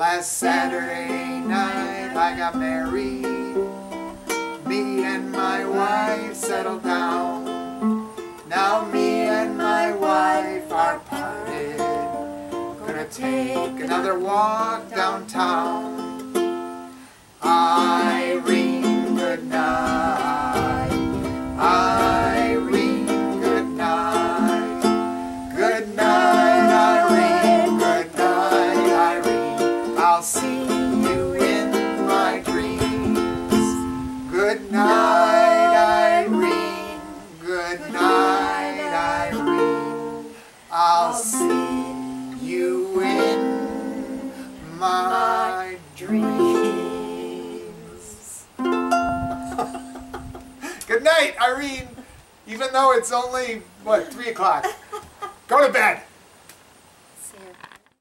Last Saturday night I got married. Me and my wife settled down. Now me and my wife are parted. Gonna take another walk downtown. Irene, good night. Irene, good night. Good night, Irene. Good night, Irene. I'll see you in my dreams. Good night, Irene. Good night, Irene. I'll see you in my dreams. Good night, Irene. Even though it's only, what, 3 o'clock. Go to bed.